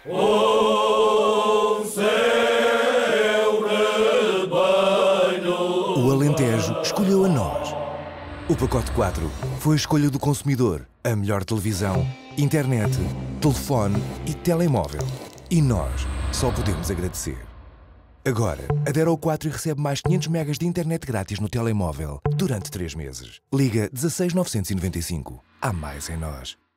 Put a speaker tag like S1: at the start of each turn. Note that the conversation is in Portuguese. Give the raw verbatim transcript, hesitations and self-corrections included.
S1: O seu rebanho.
S2: O Alentejo escolheu a nós. O pacote quatro foi a escolha do consumidor. A melhor televisão, internet, telefone e telemóvel. E nós só podemos agradecer. Agora, adere ao quatro e recebe mais quinhentos megas de internet grátis no telemóvel durante três meses. Liga dezasseis novecentos e noventa e cinco. Há mais em nós.